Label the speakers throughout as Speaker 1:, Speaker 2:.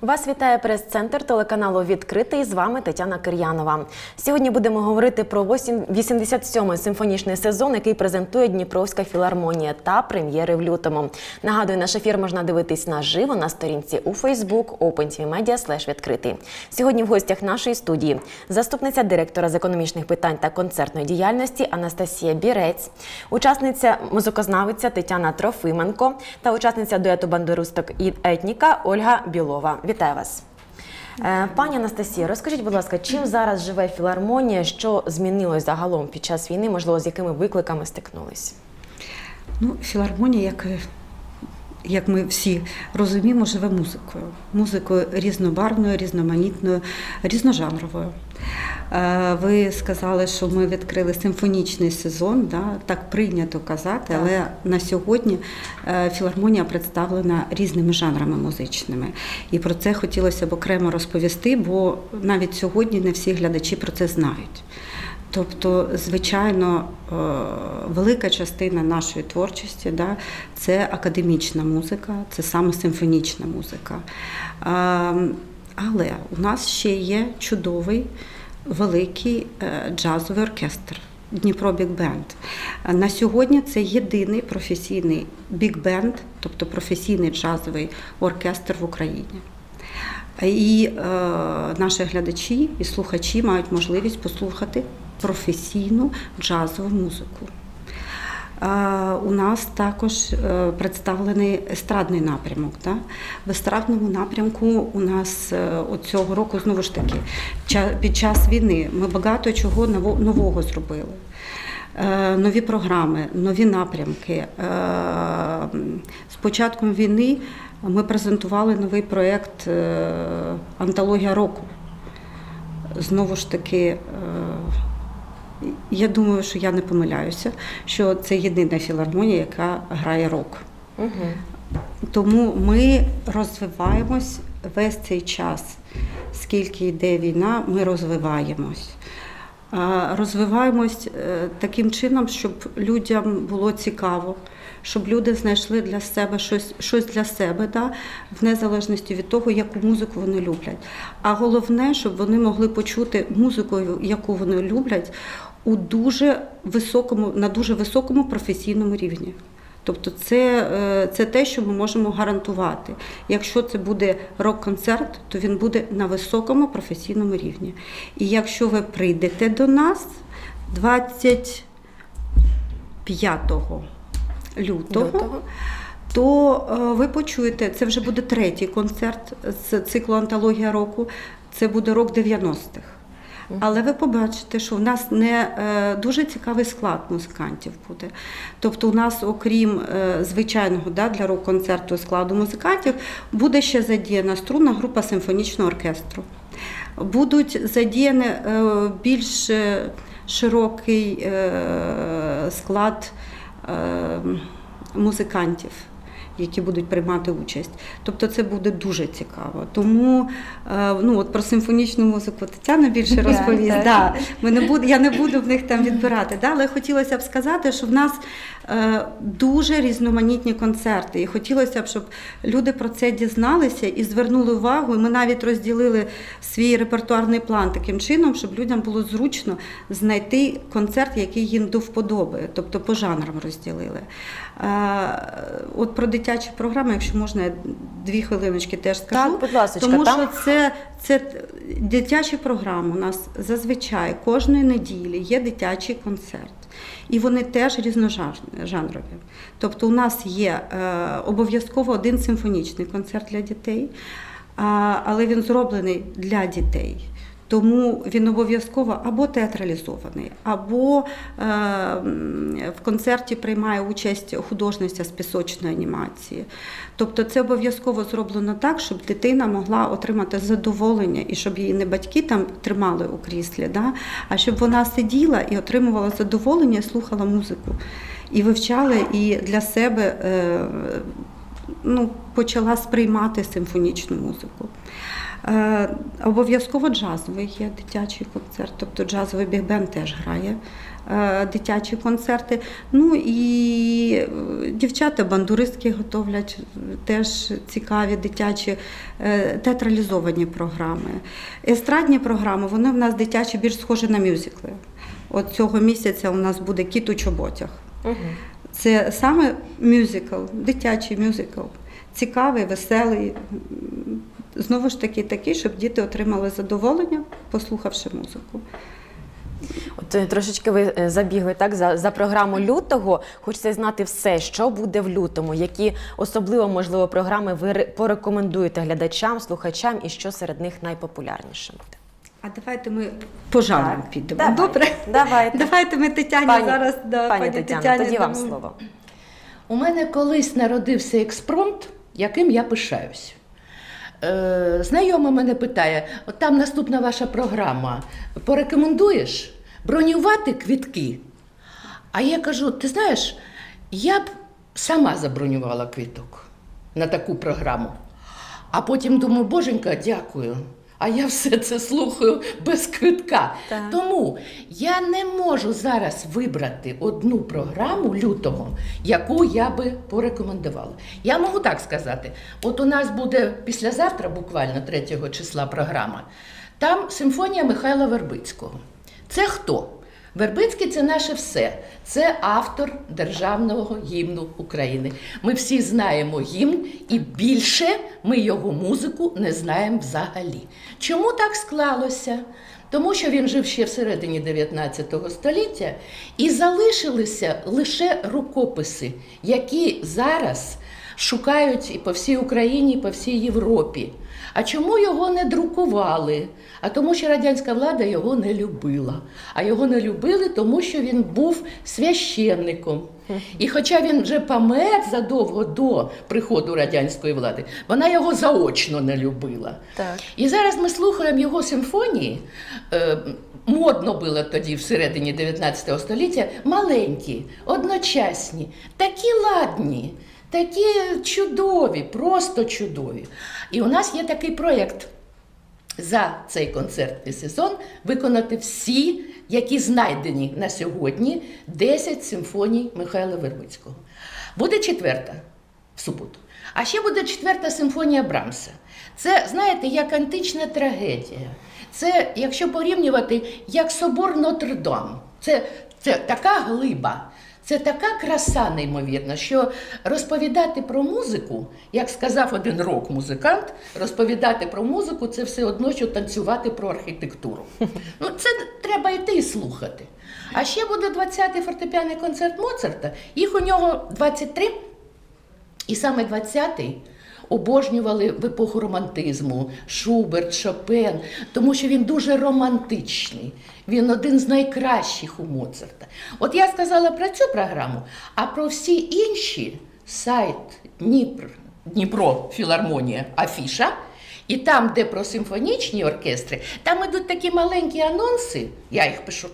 Speaker 1: Вас вітає прес-центр телеканалу «Відкритий». З вами Тетяна Кир'янова. Сьогодні будемо говорити про 87-й симфонічний сезон, який презентує Дніпровська філармонія, та прем'єри в лютому. Нагадую, наш ефір можна дивитись наживо на сторінці у Facebook opentvmedia/відкритий. Сьогодні в гостях нашої студії заступниця директора з економічних питань та концертної діяльності Анастасія Бірець, учасниця музикознавиця Тетяна Трофименко та учасниця дуету бандуристок і етніка Ольга Білова. Вітаю вас. Пані Анастасія, розкажіть, будь ласка, чим зараз живе філармонія, що змінилось загалом під час війни, можливо, з якими викликами стикнулись?
Speaker 2: Філармонія, як ми всі розуміємо, живе музикою. Музикою різнобарвною, різноманітною, різножанровою. Ви сказали, що ми відкрили симфонічний сезон, так прийнято казати, але на сьогодні філармонія представлена різними жанрами музичними. І про це хотілося б окремо розповісти, бо навіть сьогодні не всі глядачі про це знають. Тобто, звичайно, велика частина нашої творчості – це академічна музика, це саме симфонічна музика. Але у нас ще є чудовий, великий джазовий оркестр «Дніпро Бік-бенд». На сьогодні це єдиний професійний бік-бенд, тобто професійний джазовий оркестр в Україні. І наші глядачі і слухачі мають можливість послухати професійну джазову музику. У нас також представлений естрадний напрямок. В естрадному напрямку у нас цього року, знову ж таки, під час війни ми багато чого нового зробили. Нові програми, нові напрямки. З початком війни ми презентували новий проєкт «Антологія року». Знову ж таки, я думаю, що я не помиляюся, що це єдина філармонія, яка грає рок. Тому ми розвиваємось весь цей час. Скільки йде війна, ми розвиваємось. Розвиваємось таким чином, щоб людям було цікаво, щоб люди знайшли для себе щось для себе, в незалежності від того, яку музику вони люблять. А головне, щоб вони могли почути музику, яку вони люблять, на дуже високому професійному рівні. Тобто це те, що ми можемо гарантувати. Якщо це буде рок-концерт, то він буде на високому професійному рівні. І якщо ви прийдете до нас 25 лютого, то ви почуєте, це вже буде третій концерт з циклу «Антологія року», це буде рок 90-х. Але ви побачите, що в нас не дуже цікавий склад музикантів буде. Тобто у нас, окрім звичайного для рок-концерту складу музикантів, буде ще задіяна струнна група симфонічного оркестру. Будуть задіяні більш широкий склад музикантів, які будуть приймати участь. Тобто це буде дуже цікаво. Тому про симфонічну музику Тетяна більше розповість. Я не буду в них там відбирати. Але хотілося б сказати, що в нас дуже різноманітні концерти. І хотілося б, щоб люди про це дізналися і звернули увагу. І ми навіть розділили свій репертуарний план таким чином, щоб людям було зручно знайти концерт, який їм до вподоби. Тобто по жанрам розділили. От про дитячі програми, якщо можна, я 2 хвилиночки теж скажу.
Speaker 1: Так, будь ласка,
Speaker 2: тому що це дитячі програми у нас зазвичай кожної неділі є дитячий концерт. І вони теж різножанрові. Тобто у нас є обов'язково один симфонічний концерт для дітей, але він зроблений для дітей. Тому він обов'язково або театралізований, або в концерті приймає участь художниця з пісочної анімації. Тобто це обов'язково зроблено так, щоб дитина могла отримати задоволення, і щоб її не батьки там тримали у кріслі, а щоб вона сиділа і отримувала задоволення, і слухала музику. І вивчала, і для себе почала сприймати симфонічну музику. Обов'язково джазовий є дитячий концерт, тобто джазовий біг-бенд теж грає дитячі концерти. Ну і дівчата-бандуристки готовлять теж цікаві дитячі театралізовані програми. Естрадні програми, вони в нас дитячі більш схожі на мюзикли. От цього місяця у нас буде «Кіт у чоботях». Це саме мюзикл, дитячий мюзикл. Цікавий, веселий. Знову ж таки такий, щоб діти отримали задоволення, послухавши музику.
Speaker 1: От трошечки ви забігли так за програму лютого. Хочеться знати все, що буде в лютому, які особливо, можливо, програми ви порекомендуєте глядачам, слухачам і що серед них найпопулярніше буде.
Speaker 2: А давайте ми по жанрам підемо.
Speaker 1: Давайте.
Speaker 2: Добре? Давайте ми Тетяні зараз.
Speaker 1: Пані Тетяно, тоді вам слово.
Speaker 3: У мене колись народився експромт, яким я пишаюсь. Знайома мене питає, от там наступна ваша програма, порекомендуєш бронювати квитки? А я кажу, ти знаєш, я б сама забронювала квиток на таку програму. А потім думаю, боженька, дякую. А я все це слухаю без квитка.
Speaker 1: Так.
Speaker 3: Тому я не можу зараз вибрати одну програму лютого, яку я би порекомендувала. Я можу так сказати. От у нас буде післязавтра, буквально 3 числа, програма. Там симфонія Михайла Вербицького. Це хто? Вербицький – це наше все. Це автор Державного гімну України. Ми всі знаємо гімн, і більше ми його музику не знаємо взагалі. Чому так склалося? Тому що він жив ще всередині 19 століття, і залишилися лише рукописи, які зараз шукають і по всій Україні, і по всій Європі. А чому його не друкували? А тому, що радянська влада його не любила. А його не любили, тому що він був священником. І хоча він вже помер задовго до приходу радянської влади, вона його заочно не любила.
Speaker 1: Так.
Speaker 3: І зараз ми слухаємо його симфонії, модно було тоді, всередині 19 століття, маленькі, одночасні, такі ладні, такі чудові, просто чудові. І у нас є такий проєкт за цей концертний сезон виконати всі, які знайдені на сьогодні, 10 симфоній Михайла Вербицького. Буде 4-та в суботу. А ще буде 4-та симфонія Брамса. Це, знаєте, як антична трагедія. Це, якщо порівнювати, як собор Нотр-Дам. Це така глиба. Це така краса неймовірна, що розповідати про музику, як сказав один рок-музикант, розповідати про музику – це все одно, що танцювати про архітектуру. Ну, це треба йти і слухати. А ще буде 20-й фортепіанний концерт Моцарта, їх у нього 23, і саме 20-й обожнювали в епоху романтизму, Шуберт, Шопен, тому що він дуже романтичний. Він один з найкращих у Моцарта. От я сказала про цю програму, а про всі інші сайт Дніпро Філармонія Афіша, і там, де про симфонічні оркестри, там ідуть такі маленькі анонси, я їх пишу,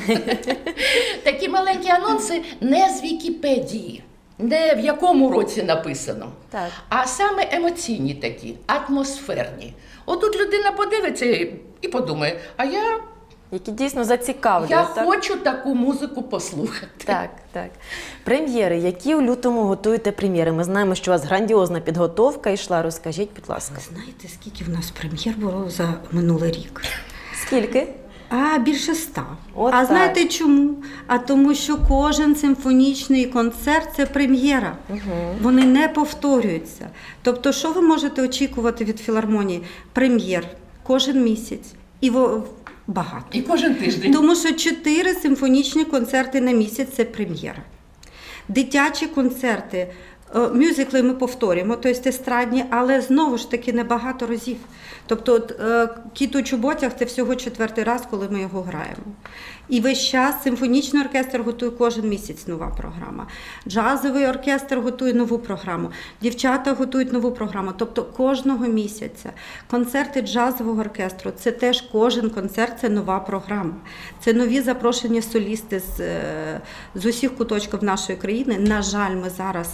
Speaker 3: такі маленькі анонси не з Вікіпедії. Не в якому році написано,
Speaker 1: так,
Speaker 3: а саме емоційні такі, атмосферні. Отут людина подивиться і подумає, а
Speaker 1: які дійсно зацікавлюють.
Speaker 3: я
Speaker 1: так?
Speaker 3: хочу таку музику послухати.
Speaker 1: Так, так. Прем'єри. Які у лютому готуєте прем'єри? Ми знаємо, що у вас грандіозна підготовка йшла. Розкажіть, будь ласка.
Speaker 2: Знаєте, скільки в нас прем'єр було за минулий рік?
Speaker 1: Скільки?
Speaker 2: Більше 100.
Speaker 1: От
Speaker 2: а
Speaker 1: так.
Speaker 2: знаєте чому? А тому, що кожен симфонічний концерт – це прем'єра. Вони не повторюються. Тобто, що ви можете очікувати від філармонії? Прем'єр кожен місяць. І багато.
Speaker 3: І кожен тиждень.
Speaker 2: Тому що 4 симфонічні концерти на місяць – це прем'єра. Дитячі концерти, мюзикли ми повторюємо, тобто естрадні, але знову ж таки небагато разів. Тобто «Кіт у чоботях» – це всього 4-й раз, коли ми його граємо. І весь час симфонічний оркестр готує кожен місяць нова програма. Джазовий оркестр готує нову програму. Дівчата готують нову програму. Тобто кожного місяця. Концерти джазового оркестру – це теж кожен концерт – це нова програма. Це нові запрошені солісти з усіх куточків нашої країни. На жаль, ми зараз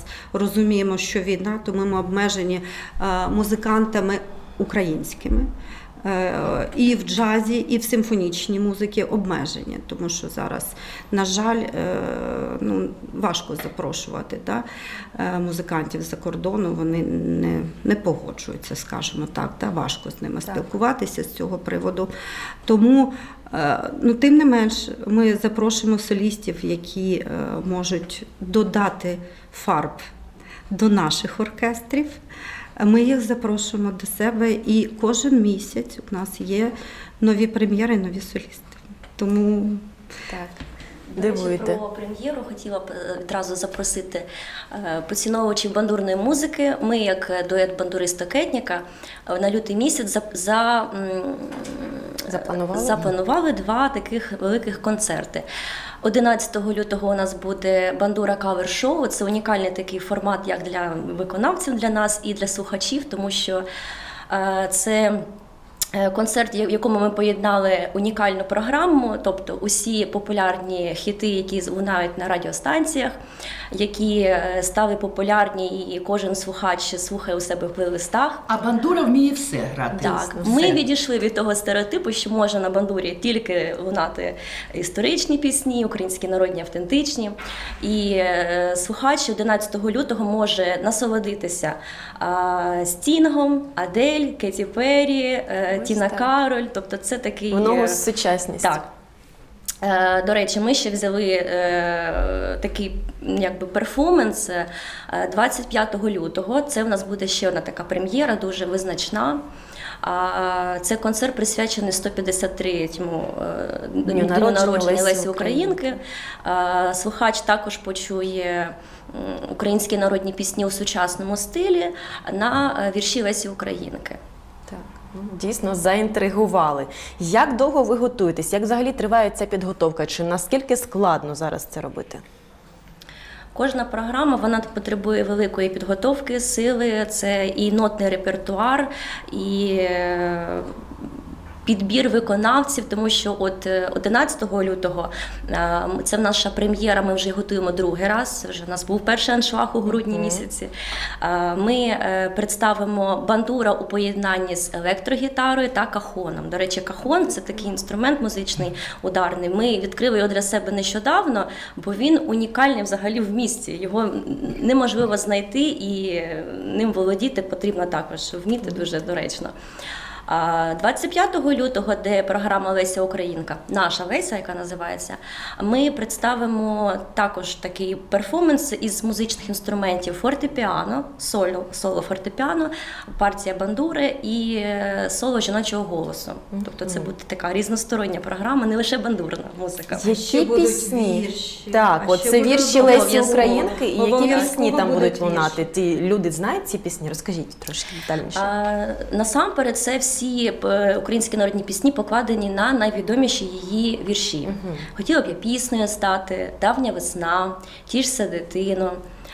Speaker 2: розуміємо, що війна, тому ми обмежені музикантами українськими. І в джазі, і в симфонічній музиці обмежені, тому що зараз, на жаль, важко запрошувати музикантів з-за кордону, вони не погоджуються, скажімо так, важко з ними спілкуватися з цього приводу. Тому, тим не менш, ми запрошуємо солістів, які можуть додати фарб до наших оркестрів. Ми їх запрошуємо до себе, і кожен місяць у нас є нові прем'єри, нові солісти. Тому
Speaker 1: дивуєте.
Speaker 4: Про прем'єру хотіла б відразу запросити поціновувачів бандурної музики. Ми, як дует бандуриста-кетніка, на лютий місяць запланували 2 таких великих концерти. 11 лютого у нас буде бандура кавер-шоу. Це унікальний такий формат як для виконавців, для нас і для слухачів, тому що це концерт, в якому ми поєднали унікальну програму, тобто усі популярні хіти, які лунають на радіостанціях, які стали популярні і кожен слухач слухає у себе в плейлистах.
Speaker 3: А бандура вміє все грати.
Speaker 4: Так,
Speaker 3: Все.
Speaker 4: ми відійшли від того стереотипу, що може на бандурі тільки лунати історичні пісні, українські народні, автентичні. І слухач 11 лютого може насолодитися Стінгом, Адель, Кеті Перрі, Тіна Кароль, тобто це такий...
Speaker 1: В ногу сучасність.
Speaker 4: Так. До речі, ми ще взяли такий перформанс 25 лютого. Це в нас буде ще одна така прем'єра, дуже визначна. Це концерт присвячений 153-му дню народження Лесі Українки. Слухач також почує українські народні пісні у сучасному стилі на вірші Лесі Українки.
Speaker 1: Так. Дійсно, заінтригували. Як довго ви готуєтесь? Як взагалі триває ця підготовка? Чи наскільки складно зараз це робити?
Speaker 4: Кожна програма, вона потребує великої підготовки, сили, це і нотний репертуар, і підбір виконавців, тому що от 11 лютого це наша прем'єра, ми вже готуємо другий раз, вже у нас був перший аншлаг у грудні місяці. Ми представимо бандура у поєднанні з електрогітарою та кахоном. До речі, кахон – це такий інструмент музичний ударний. Ми відкрили його для себе нещодавно, бо він унікальний взагалі в місті. Його неможливо знайти і ним володіти потрібно також вміти дуже доречно. 25 лютого, де програма Леся Українка, наша Леся, яка називається, ми представимо також такий перформанс із музичних інструментів: фортепіано, соло фортепіано, партія бандури і соло жіночого голосу. Тобто це буде така різностороння програма, не лише бандурна музика.
Speaker 1: Які пісні? Так, от це вірші Лесі Українки, і які пісні там будуть лунати? Ті люди знають ці пісні? Розкажіть трошки детальніше.
Speaker 4: Насамперед, це всі українські народні пісні покладені на найвідоміші її вірші. «Хотіла б я піснею стати», «Давня весна», «Тішся, дитино».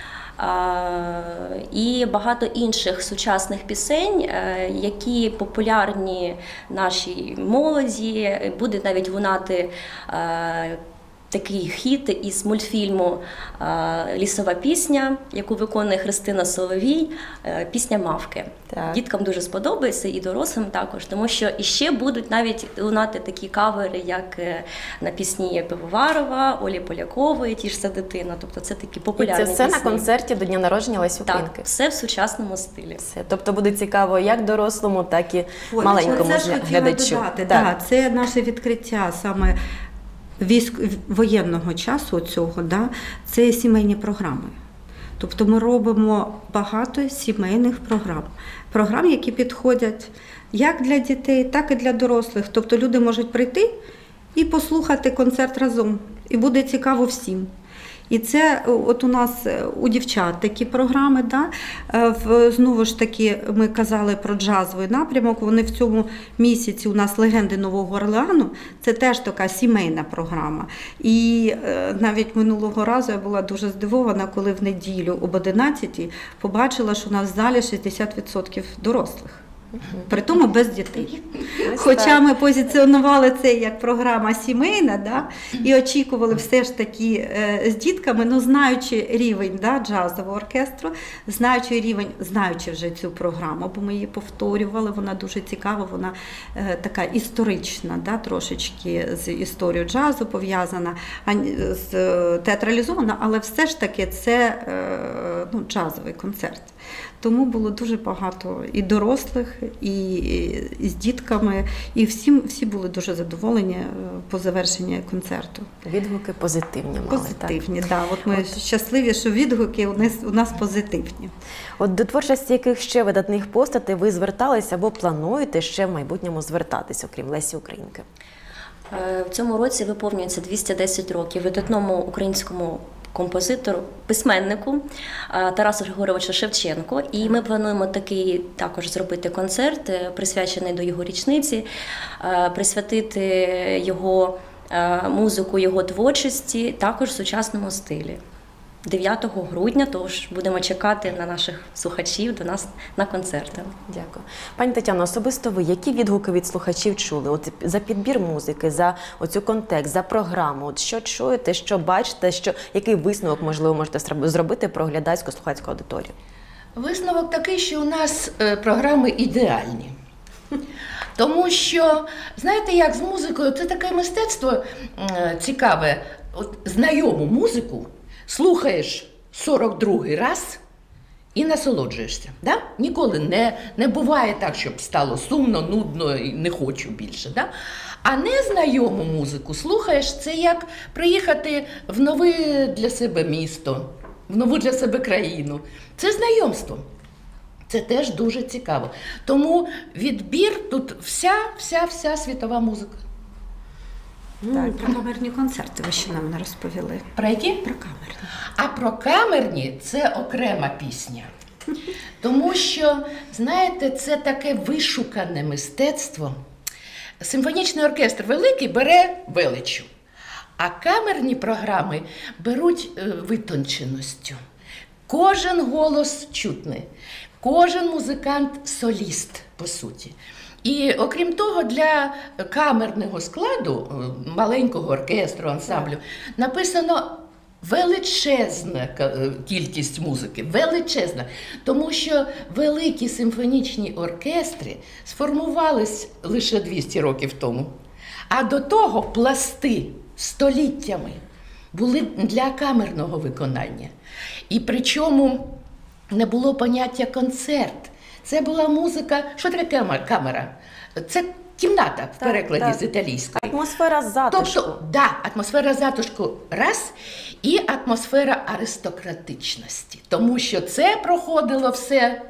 Speaker 4: І багато інших сучасних пісень, які популярні нашій молоді. Буде навіть лунати такий хіт із мультфільму «Лісова пісня», яку виконує Христина Соловій, пісня «Мавки». Так. Діткам дуже сподобається і дорослим також, тому що іще будуть навіть лунати такі кавери, як на пісні Пивоварова, Олі Полякової, «Тішся, дитина». Тобто це такі популярні пісні.
Speaker 1: І це все на концерті до Дня народження Лесі Українки?
Speaker 4: Так, все в сучасному стилі.
Speaker 1: Все. Тобто буде цікаво як дорослому, так і маленькому глядачу.
Speaker 2: Так, це наше відкриття саме воєнного часу цього, це сімейні програми. Тобто ми робимо багато сімейних програм, які підходять як для дітей, так і для дорослих. Тобто люди можуть прийти і послухати концерт разом, і буде цікаво всім. І це от у нас у дівчат такі програми, знову ж таки ми казали про джазовий напрямок, вони в цьому місяці у нас «Легенди Нового Орлеану», це теж така сімейна програма. І навіть минулого разу я була дуже здивована, коли в неділю об 11-й побачила, що у нас в залі 60% дорослих. При тому без дітей.
Speaker 1: Ось
Speaker 2: Хоча
Speaker 1: так.
Speaker 2: ми позиціонували це як програма сімейна, да, і очікували все ж таки з дітками, ну знаючи рівень джазового оркестру, знаючи вже цю програму, бо ми її повторювали, вона дуже цікава, вона така історична, трошечки з історією джазу пов'язана, театралізована, але все ж таки це джазовий концерт. Тому було дуже багато і дорослих, і з дітками, і всі були дуже задоволені по завершенні концерту.
Speaker 1: Відгуки позитивні мали.
Speaker 2: Позитивні, так. От ми щасливі, що відгуки у нас позитивні.
Speaker 1: От до творчості яких ще видатних постатей ви зверталися або плануєте ще в майбутньому звертатись, окрім Лесі Українки?
Speaker 4: В цьому році виповнюється 210 років видатному українському композитору, письменнику Тарасу Григоровичу Шевченку. І ми плануємо такий також зробити концерт, присвячений до його річниці, присвятити його музику, його творчості також в сучасному стилі. 9 грудня, тож будемо чекати на наших слухачів до нас на концерти.
Speaker 1: Дякую. Пані Тетяно, особисто ви, які відгуки від слухачів чули? От за підбір музики, за оцю контекст, за програму? От що чуєте, що бачите, який висновок, можливо, можете зробити про глядацько-слухацьку аудиторію?
Speaker 3: Висновок такий, що у нас програми ідеальні. Тому що, знаєте, як з музикою, це таке мистецтво цікаве. От знайому музику слухаєш 42-й раз і насолоджуєшся. Да? Ніколи не буває так, щоб стало сумно, нудно і не хочу більше. Да? А незнайому музику слухаєш, це як приїхати в нове для себе місто, в нову для себе країну. Це знайомство. Це теж дуже цікаво. Тому відбір тут вся світова музика.
Speaker 2: Так, про камерні концерти ви ще нам не розповіли.
Speaker 3: Про які?
Speaker 2: Про камерні.
Speaker 3: А про камерні – це окрема пісня. Тому що, знаєте, це таке вишукане мистецтво. Симфонічний оркестр великий бере величу, а камерні програми беруть витонченостю. Кожен голос чутний, кожен музикант – соліст, по суті. І окрім того, для камерного складу, маленького оркестру, ансамблю, написано величезна кількість музики, величезна. Тому що великі симфонічні оркестри сформувались лише 200 років тому. А до того пласти століттями були для камерного виконання. І причому не було поняття концерт. Це була музика. Що таке камера? Це кімната в перекладі з італійської.
Speaker 1: Атмосфера затишку.
Speaker 3: Тобто, атмосфера затишку раз, і атмосфера аристократичності. Тому що це проходило все.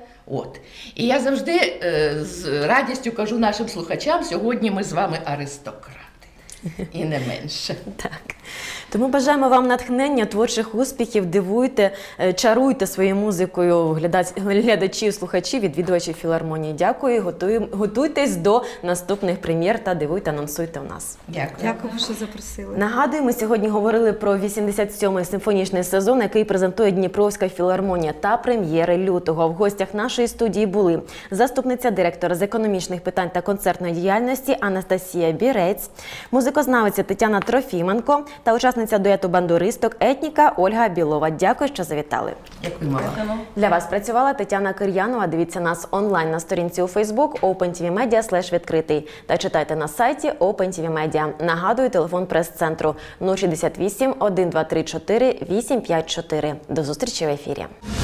Speaker 3: І я завжди з радістю кажу нашим слухачам, сьогодні ми з вами аристократи. І не менше.
Speaker 1: Так. Тому бажаємо вам натхнення, творчих успіхів, дивуйте, чаруйте своєю музикою глядачів, слухачів, відвідувачів філармонії. Дякую, готуйтесь до наступних прем'єр та дивуйте, анонсуйте в нас.
Speaker 3: Дякую.
Speaker 2: Дякую, що запросили.
Speaker 1: Нагадую, ми сьогодні говорили про 87-й симфонічний сезон, який презентує Дніпровська філармонія та прем'єри лютого. В гостях нашої студії були заступниця директора з економічних питань та концертної діяльності Анастасія Бірець, музикознавиця Тетяна Трофіменко та учасниця дуету бандуристок «Етніка» Ольга Білова. Дякую, що завітали.
Speaker 3: Дякую, мама.
Speaker 1: Для вас працювала Тетяна Кир'янова. Дивіться нас онлайн на сторінці у Facebook OpenTVMedia/відкритий та читайте на сайті OpenTV Media. Нагадую, телефон прес-центру 068 1234 854. До зустрічі в ефірі.